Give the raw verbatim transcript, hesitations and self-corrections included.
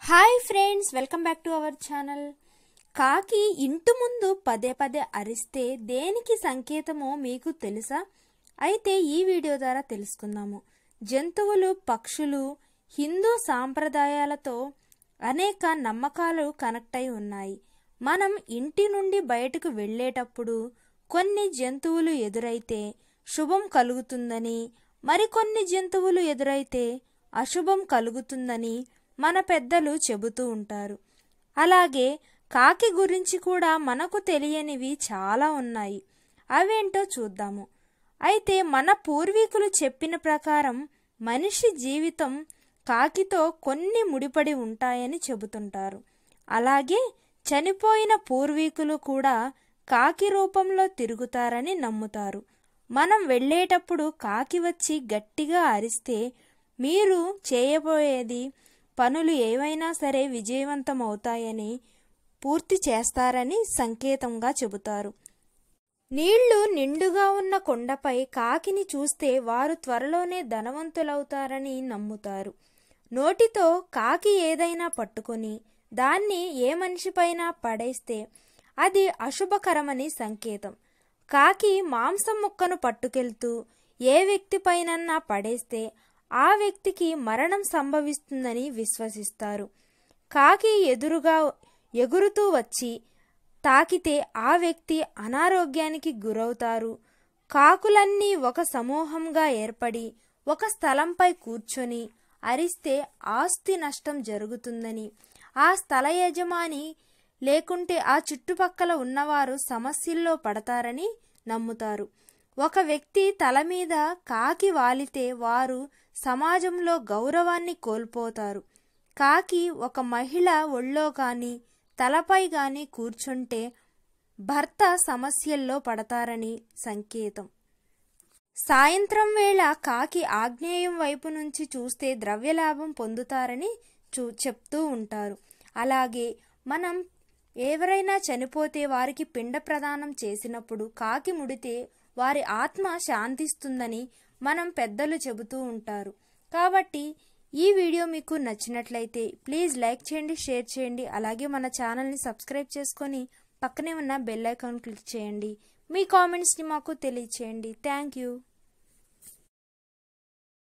Hi friends, welcome back to our channel. కాకి ఇంటి ముందు పదే పదే అరిస్తే దేనికి సంకేతమో మీకు తెలుసా? అయితే ఈ వీడియో ద్వారా తెలుసుకుందాము. జంతువులు, పక్షులు హిందూ సాంప్రదాయాలతో అనేక నమ్మకాలు కనెక్ట్ అయి ఉన్నాయి. మనం ఇంటి నుండి బయటకు వెళ్ళేటప్పుడు కొన్ని జంతువులు ఎదురైతే శుభం కలుగుతుందని, మరికొన్ని జంతువులు ఎదురైతే అశుభం కలుగుతుందని మన పెద్దలు చెబుతూ ఉంటారు. అలాగే కాకి గురించి కూడా మనకు తెలియనివి చాలా ఉన్నాయి. అవేంటో చూద్దాము. అయితే మన పూర్వీకులు చెప్పిన ప్రకారం మనిషి జీవితం కాకితో కొన్ని ముడిపడి ఉంటాయని చెబుతుంటారు. అలాగే చనిపోయిన పూర్వీకులు కూడా కాకి రూపంలో తిరుగుతారని నమ్ముతారు. మనం వెళ్ళేటప్పుడు కాకి వచ్చి గట్టిగా అరిస్తే మీరు చేయబోయేది పనులు ఏవైనా సరే విజయవంతమవుతాయని, పూర్తి చేస్తారని సంకేతంగా చెబుతారు. నీళ్లు నిండుగా ఉన్న కొండపై కాకిని చూస్తే వారు త్వరలోనే ధనవంతులవుతారని నమ్ముతారు. నోటితో కాకి ఏదైనా పట్టుకొని దాన్ని ఏ మనిషిపైనా పడేస్తే అది అశుభకరమని సంకేతం. కాకి మాంసం ముక్కను పట్టుకెళ్తూ ఏ వ్యక్తిపైనన్నా పడేస్తే ఆ వ్యక్తికి మరణం సంభవిస్తుందని విశ్వసిస్తారు. కాకి ఎదురుగా ఎగురుతూ వచ్చి తాకితే ఆ వ్యక్తి అనారోగ్యానికి గురవుతారు. కాకులన్నీ ఒక సమూహంగా ఏర్పడి ఒక స్థలంపై కూర్చొని అరిస్తే ఆస్తి నష్టం జరుగుతుందని, ఆ స్థల యజమాని లేకుంటే ఆ చుట్టుపక్కల ఉన్నవారు సమస్యల్లో పడతారని నమ్ముతారు. ఒక వ్యక్తి తల మీద కాకి వాలితే వారు సమాజంలో గౌరవాన్ని కోల్పోతారు. కాకి ఒక మహిళ ఒళ్ళో గాని తలపై గాని కూర్చుంటే భర్త సమస్యల్లో పడతారని సంకేతం. సాయంత్రం వేళ కాకి ఆగ్నేయం వైపు నుంచి చూస్తే ద్రవ్యలాభం పొందుతారని చూ చెప్తూ ఉంటారు. అలాగే మనం ఎవరైనా చనిపోతే వారికి పిండ ప్రదానం చేసినప్పుడు కాకి ముడితే వారి ఆత్మ శాంతిస్తుందని మనం పెద్దలు చెబుతూ ఉంటారు. కాబట్టి ఈ వీడియో మీకు నచ్చినట్లయితే ప్లీజ్ లైక్ చేయండి, షేర్ చేయండి. అలాగే మన ఛానల్ని సబ్స్క్రైబ్ చేసుకొని పక్కనే ఉన్న బెల్ ఐకాన్ క్లిక్ చేయండి. మీ కామెంట్స్ని మాకు తెలియచేయండి. Thank you.